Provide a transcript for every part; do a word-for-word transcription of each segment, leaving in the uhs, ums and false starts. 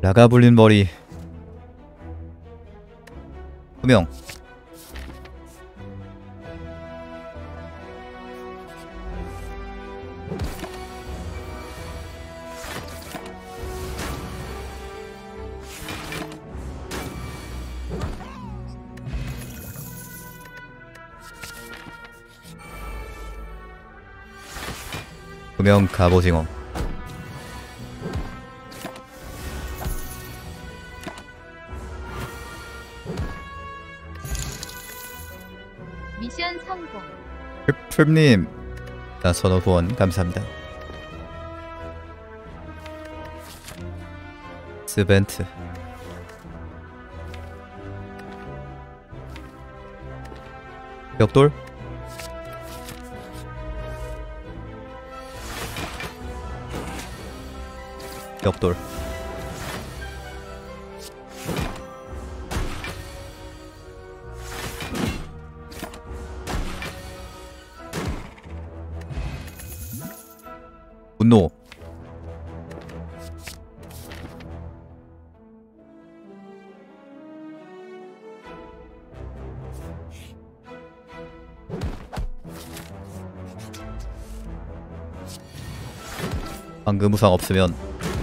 라가블린 머리 투명. 투명 갑오징어. 미션 성공. 흡흡님 나 선호 후원 감사합니다. 스벤트 벽돌 벽돌 분노 방금 우상 없으면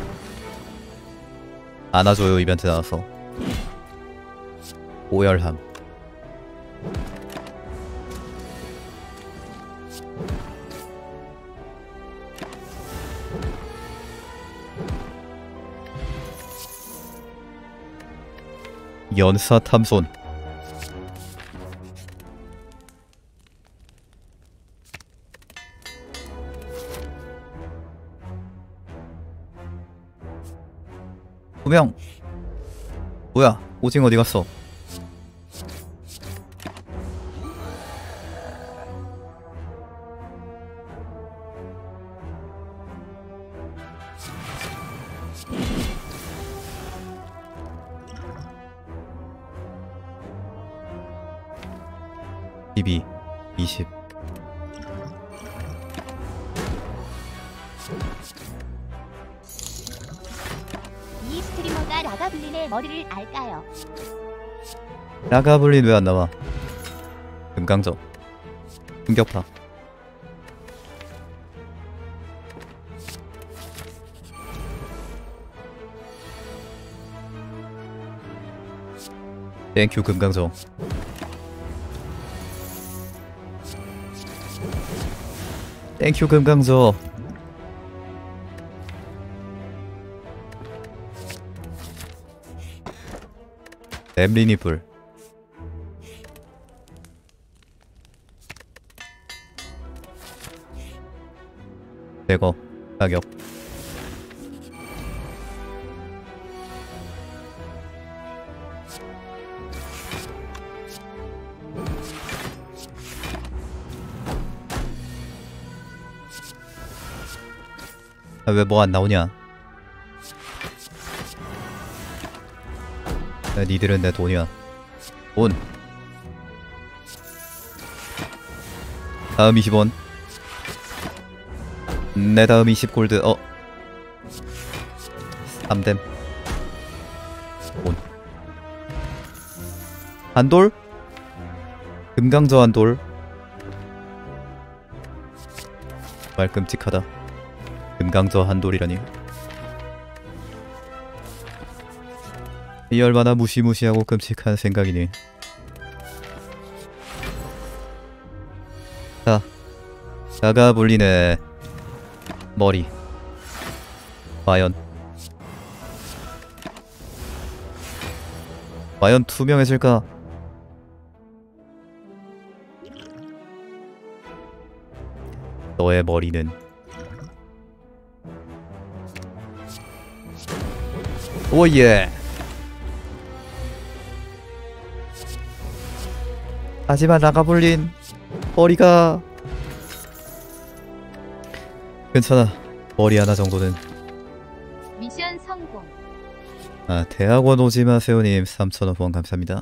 안아줘요 이벤트 나와서. 오열함 연사 탐손 투명. 뭐야 오징어 어디갔어? 이십이 이십 이 스트리머가 라가블린의 머리를 알까요? 라가블린 왜 안 나와? 금강저 충격파 땡큐 금강저. 땡큐 금강저. 렘리니불 제거 가격 아, 왜 뭐 안 나오냐? 야, 니들은 내 돈이야. 돈. 다음 이십 원. 내 다음 이십 골드. 어. 삼댐. 돈. 한돌? 금강저 한돌. 정말 끔찍하다. 금강저 한돌이라니. 이 얼마나 무시무시하고 끔찍한 생각이니. 자, 라가블린의 머리. 과연 과연 투명해질까? 너의 머리는 오예. 하지만 라가블린 머리가 괜찮아. 머리 하나 정도는. 미션 성공. 아, 대학원 오지 마세요님 삼천 원 후원 감사합니다.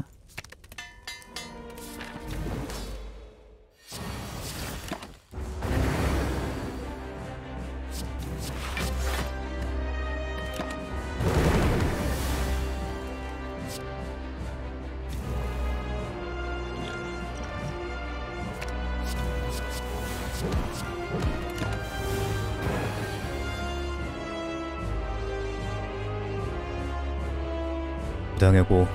부당해고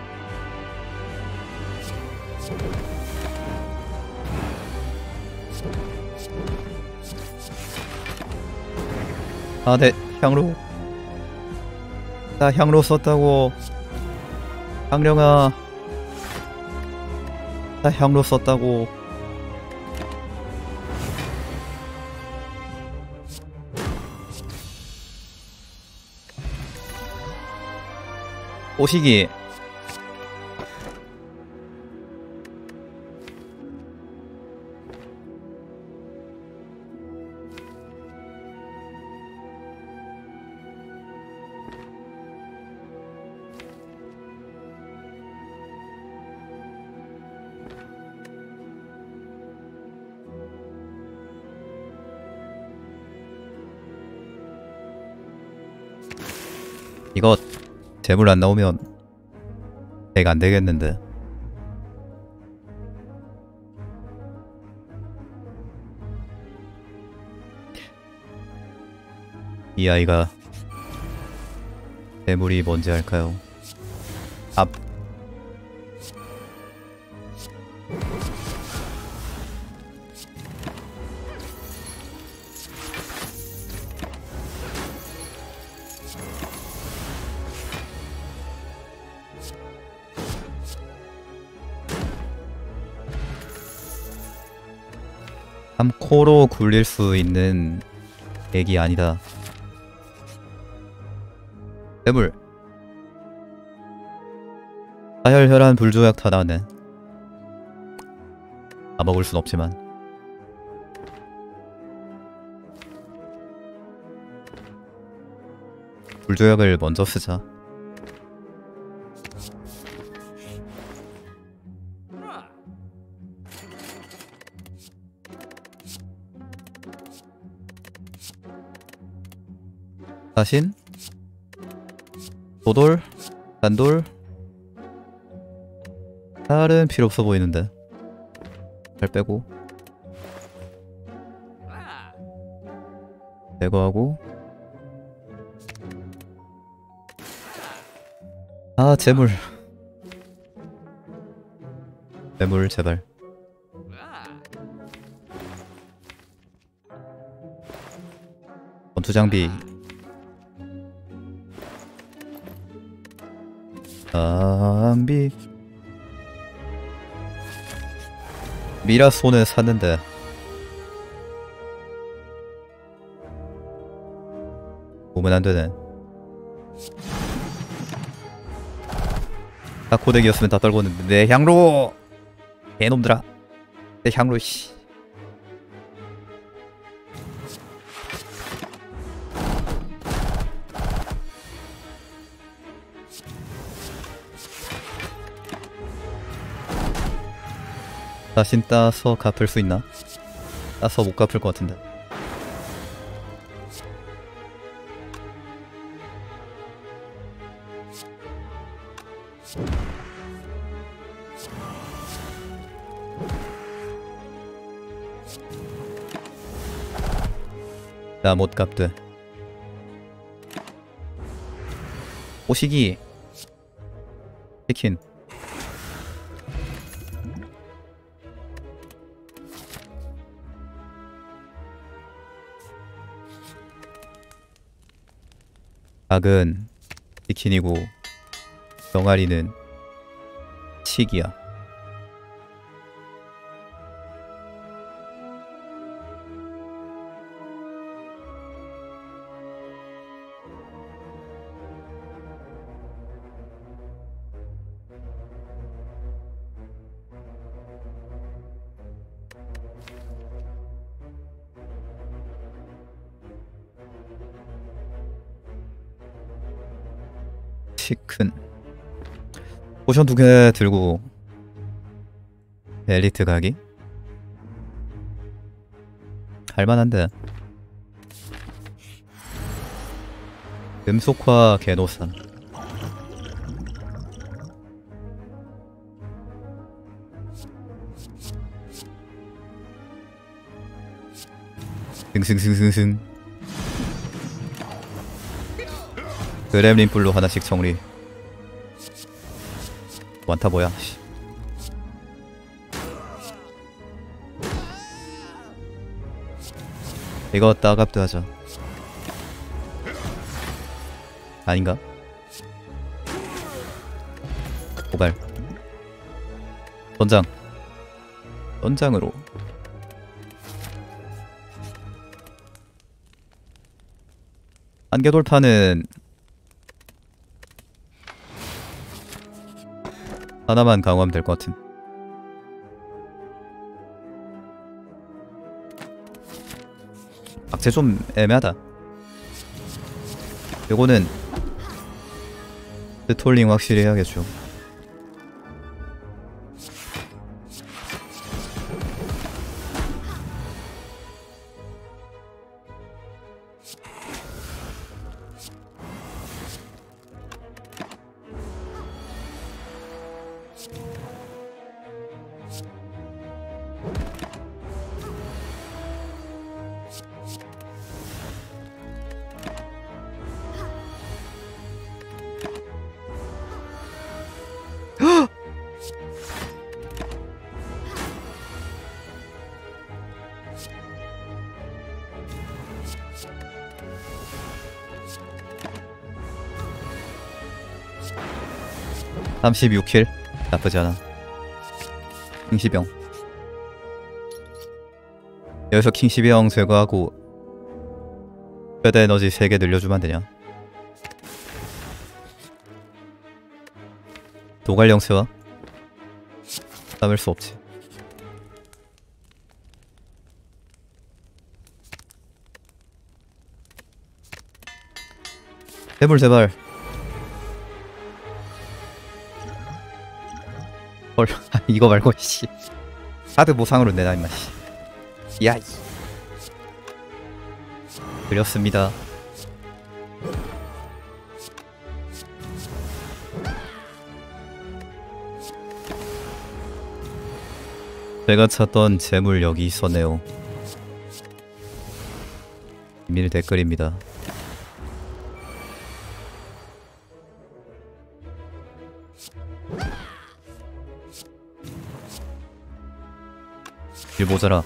아, 네, 향로. 나 향로 썼다고. 향령아, 나 향로 썼다고. 오시기. 이거 재물 안 나오면 덱 안 되겠는데. 이 아이가 재물이 뭔지 알까요? 앞. 삼 코로 굴릴 수 있는 덱이 아니다. 재물. 사혈혈한 불조약 다 나왔네. 다 먹을 순 없지만. 불조약을 먼저 쓰자. 사신, 도돌, 단돌. 살은 필요 없어 보이는데. 잘 빼고 제거하고. 아, 재물. 재물 제발. 전투 장비. 장비. 미라손을 샀는데 보면 안되네. 딱 고데기였으면 다 떨궜는데. 내 향로! 개놈들아, 내 향로. 씨. 자신 따서 갚을 수 있나? 따서 못 갚을 것 같은데. 나 못 갚대. 오시기. 치킨. 닭은 치킨이고 병아리는 치기야. 치킨. 포션 두 개 들고 엘리트 가기? 할만한데. 금속화 개노산. 승승승승승. 그렘린 뿔로 하나씩 정리. 많다 뭐야. 씨. 이거 따갑도 하자. 아닌가? 고갈. 전장. 전장으로. 한계 돌파는 하나만 강화하면 될 것 같은. 박제 좀 애매하다. 요거는 스톨링 확실히 해야겠죠. 삼십육 킬 나쁘지 않아. 킹시병. 여기서 킹시병 제거하고 최대 에너지 세 개 늘려주면 안되냐. 도갈 영체와 담을 수 없지. 해물 제발. 헐. 이거 말고 씨 카드 보상으로 내놔 임마 씨. 야 이. 그렸습니다. 제가 찾던 재물 여기 있었네요. 비밀 댓글입니다. 일 모자라.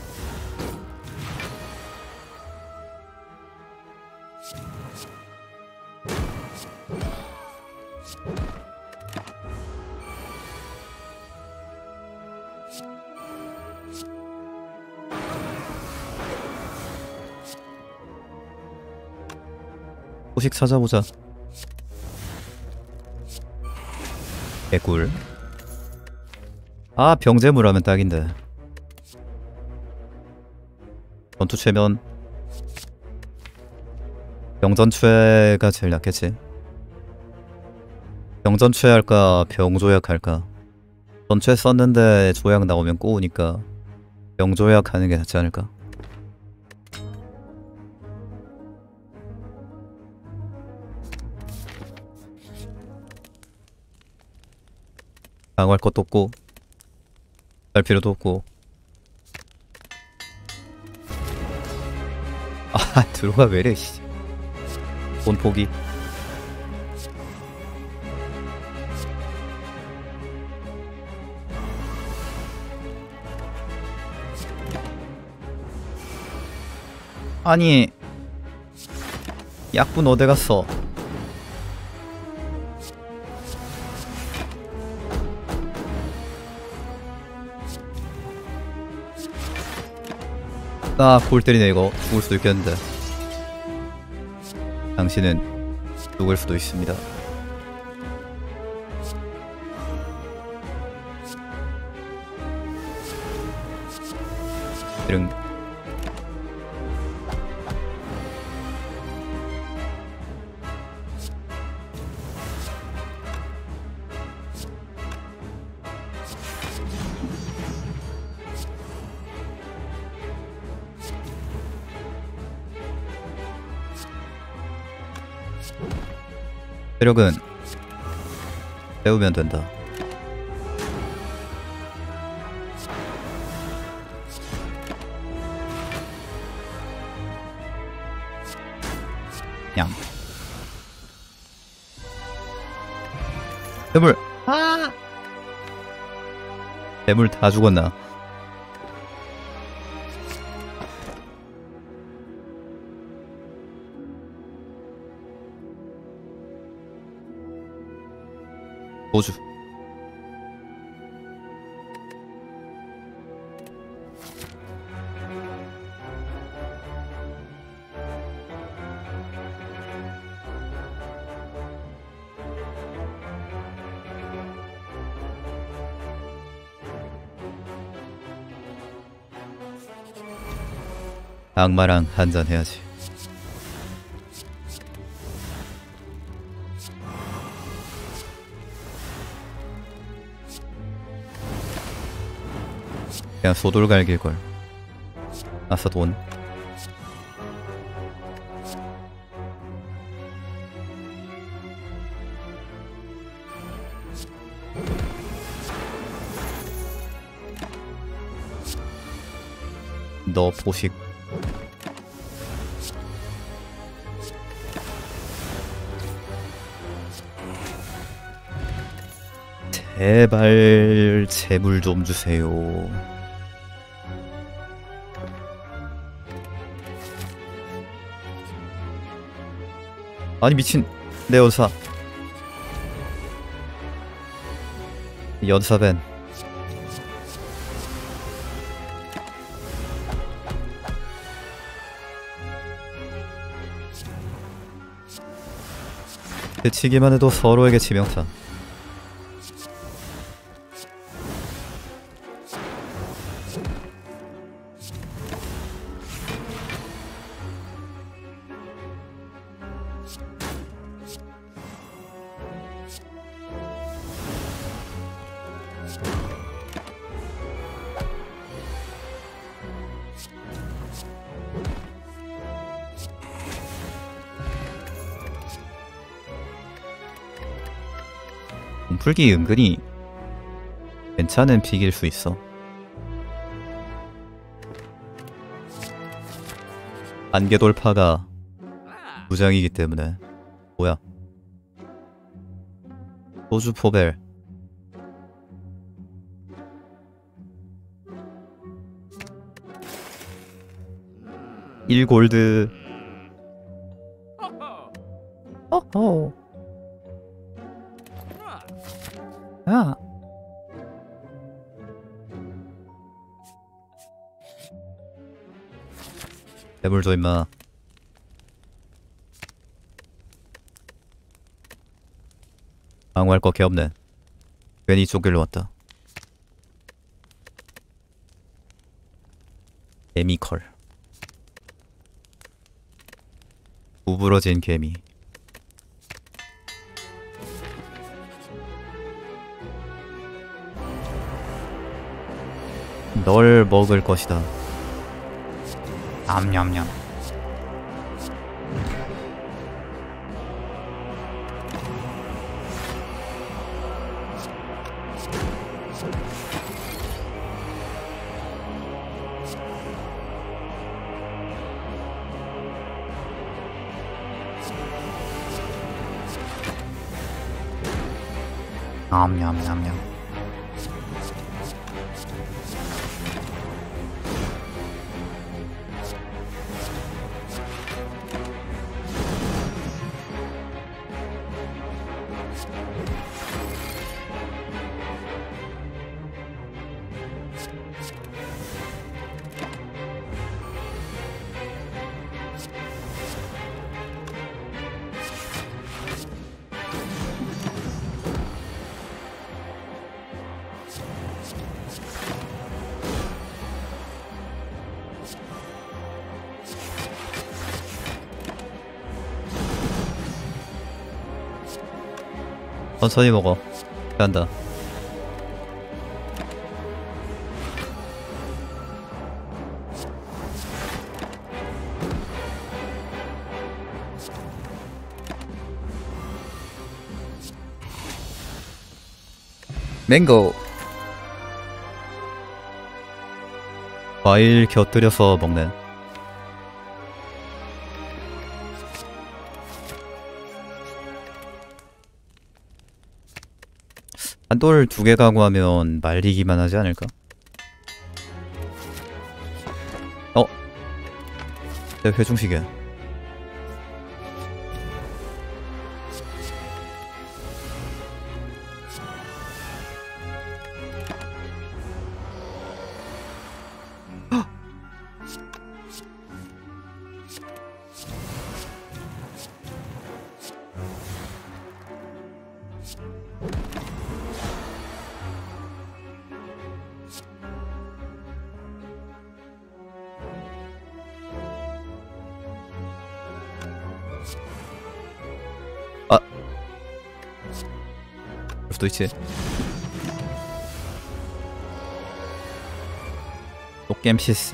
소식 찾아보자. 개꿀. 아 병재물 하면 딱인데. 전투체면 병전추가 제일 낫겠지. 병전추 할까 병조약 할까. 전추 썼는데 조약 나오면 꼬우니까 병조약 하는 게 낫지 않을까. 강화할 것도 없고 할 필요도 없고. 아 들어가 왜래 씨. 본 포기. 아니 약분 어디 갔어? 아 골 때리네 이거. 죽을 수도 있겠는데. 당신은 죽을 수도 있습니다. 이런. 체력은 배우면 된다. 냥. 괴물. 아! 괴물 다 죽었나? 소주. 악마랑 한잔 해야지. 그냥 소돌 갈길걸. 아싸 돈. 너 포식. 제발 재물 좀 주세요. 아니 미친 내 연사. 연사벤. 대치기만 해도 서로에게 치명타. 몸풀기 은근히 괜찮은 픽일 수 있어. 한계 돌파가 무장이기 때문에. 뭐야? 소주 포벨. 일 골드. 어허. 야. 괴물 줘 임마. 방어할 거 개없네. 괜히 이쪽 길로 왔다. 개미컬. 구부러진 개미. 널 먹을 것이다. 암냠냠. 암냠냠냠. 천천히 먹어. 간다. 맹고. 과일 곁들여서 먹네. 한돌 두 개 가고 하면 말리기만 하지 않을까? 어? 내 회중시계. 아, 그럴 수도 있지. 녹겜시스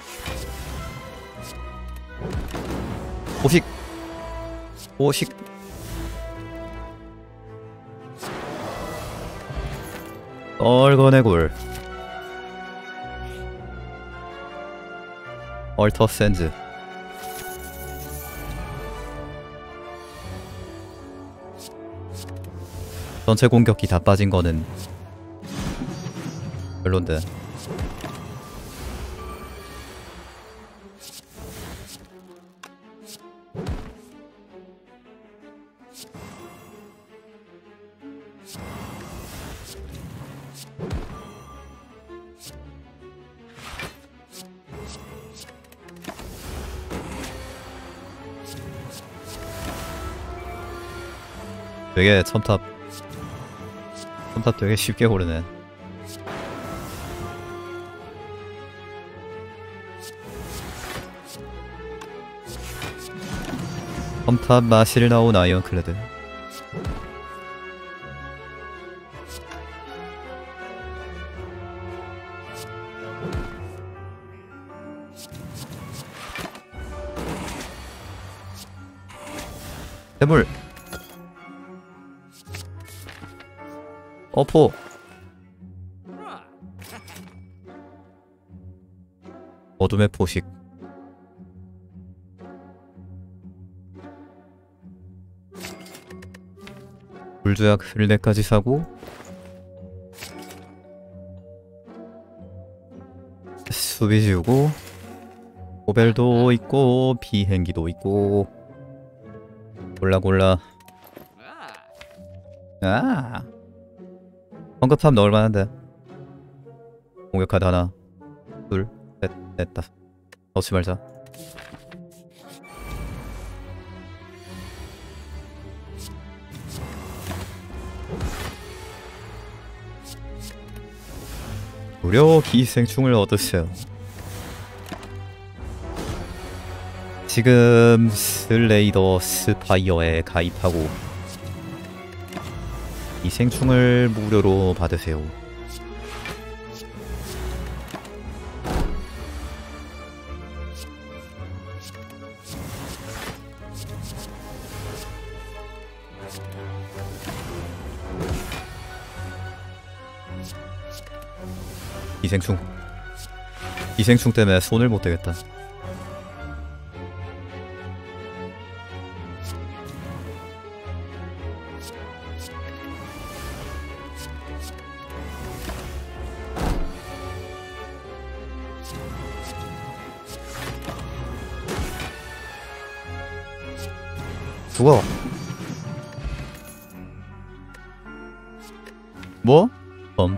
오식 오식 얼거네굴 얼터 샌즈. 전체 공격기 다 빠진 거는 별론데. 되게 첨탑 첨탑 되게 쉽게 고르네. 첨탑 마실 나온 아이언클레드. 해물 어포. 어둠의 포식. 불조약 릴레까지 사고 수비 지우고 고벨도 있고 비행기도 있고 골라 골라. 아 성급함 넣을 만한데. 공격 카드 하나 둘 셋 넷 다섯. 넣지 말자. 무려 기생충을 얻으세요. 지금 슬레이더 스파이어에 가입하고 기생충을 무료로 받으세요. 기생충 기생충 때문에 손을 못 대겠다. 죽어. 뭐? 음.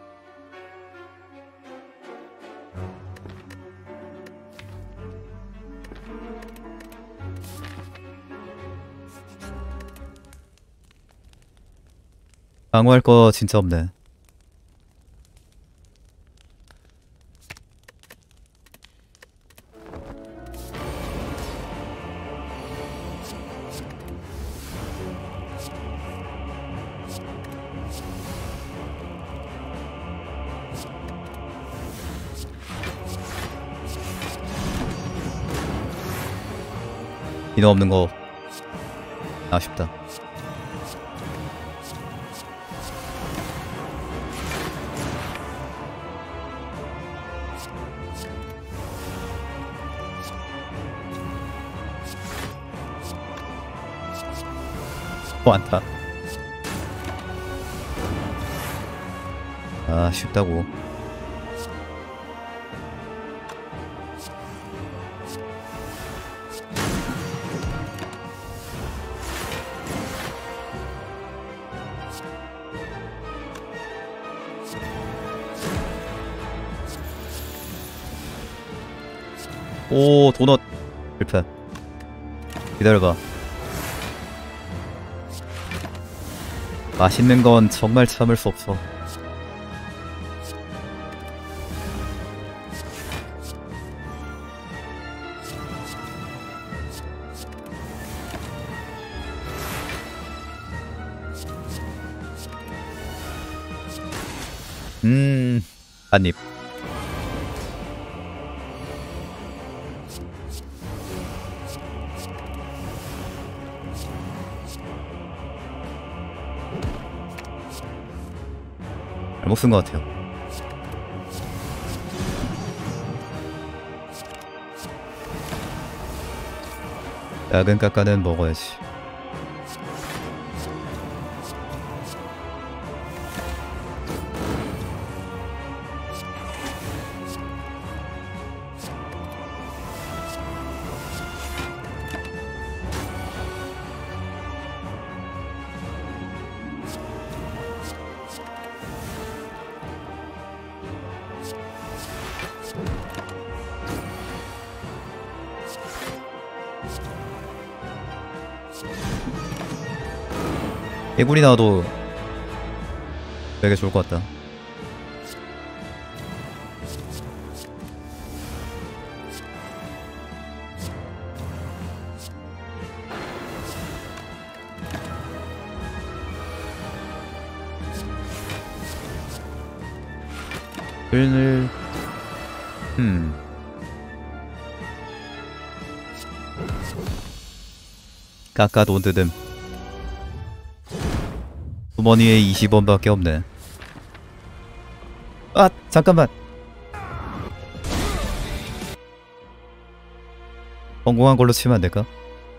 방어할 거 진짜 없네. 인어 없는 거 아쉽다. 많다. 아 쉽다고. 오 도넛 실패. 기다려봐. 맛있는 건 정말 참을 수 없어. 음, 한입. 잘못 쓴 것 같아요. 작은 까까는 먹어야지. 개구리 나와도 되게 좋을 것 같다. 을 음. 까까 돈 뜯음. 주머니에 이십 원밖에 없네. 아 잠깐만. 성공한 걸로 치면 안 될까?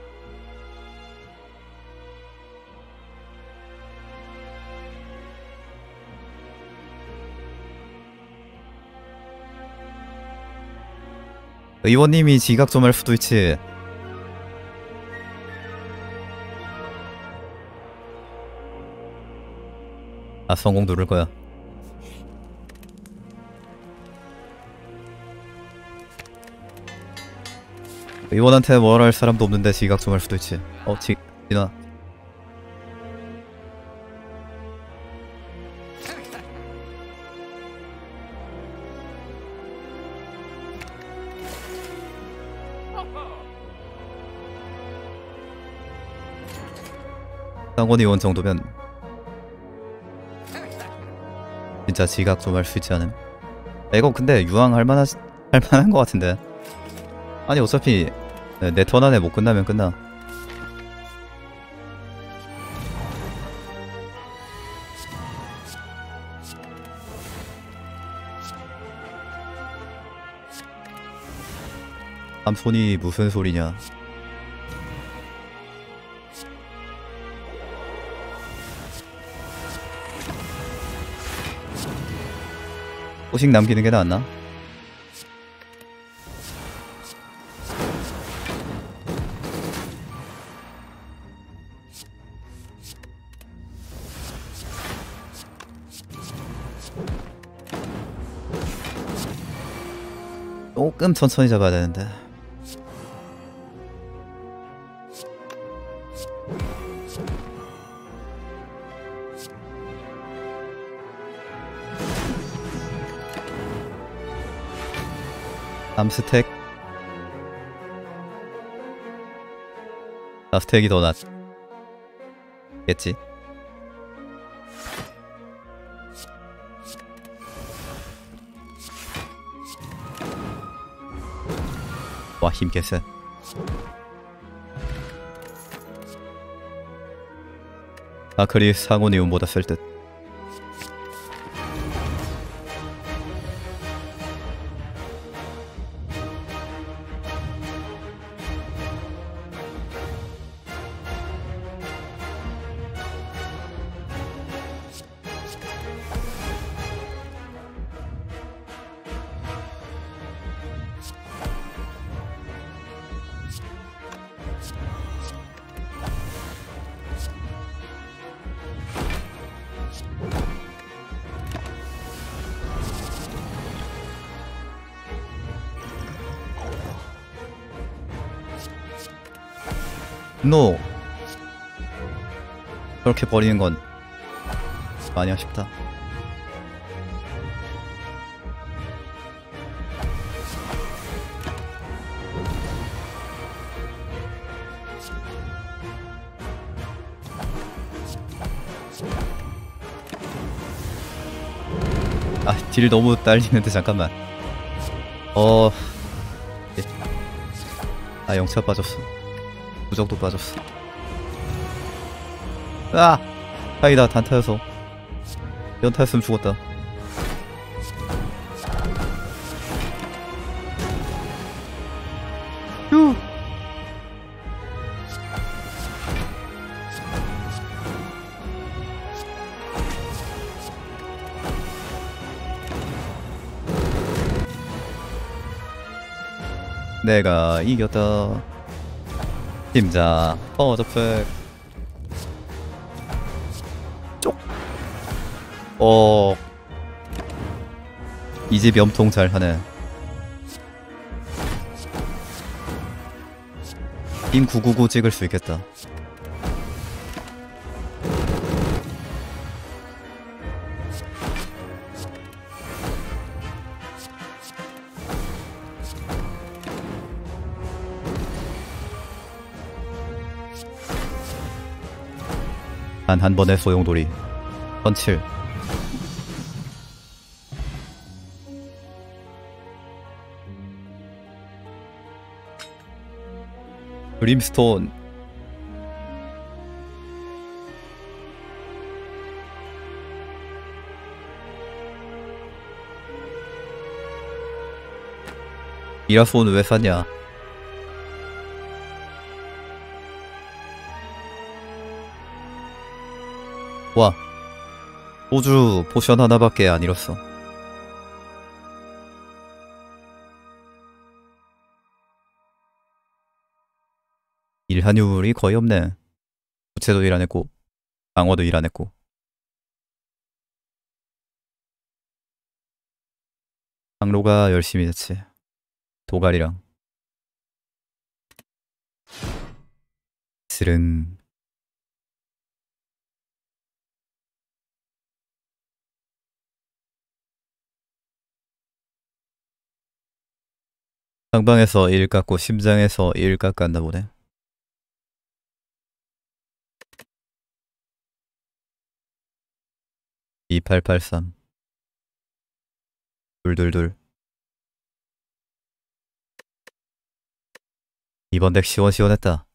의원님이 지각 좀 할 수도 있지. 아 성공 누를 거야. 의원한테 뭘 할 사람도 없는데 지각 좀 할 수도 있지. 어 지.. 지나 상원 의원 정도면 진짜 지각 좀 할 수 있지 않음? 아, 이거 근데 유황 할만하.. 할만한 것 같은데. 아니 어차피 내 턴 안에 못 끝나면 끝나. 삼손이 무슨 소리냐. 소식 남기는 게 낫나? 조금 천천히 잡아야 되는데. 삼 스택. 사 스택이 더 낫겠지? 와 힘 개쎄. 아크리 상온이온보다 쓸듯. 노! 그렇게 버리는 건 많이 아쉽다. 아, 딜 너무 딸리는데 잠깐만. 어... 예. 아, 영차 빠졌어. 무적도 빠졌어. 아! 다행이다. 단타여서. 연타였으면 죽었다. 휴! 내가 이겼다. 팀장 퍼저팩 쪽. 어... 이 집 염통 잘하네. 인 구구구 찍을 수 있겠다. 단 한 번의 소용돌이. 펀칠. 브림스톤. 이라손 왜 샀냐? 와, 소주 포션 하나밖에 안 잃었어. 일한율이 거의 없네. 부채도 일 안 했고 방어도 일 안 했고. 항로가 열심히 했지. 도갈이랑. 스릉. 상방에서 일 깎고 심장에서 일 깎았나 보네. 이팔팔삼. 둘둘둘. 이번 덱 시원시원했다.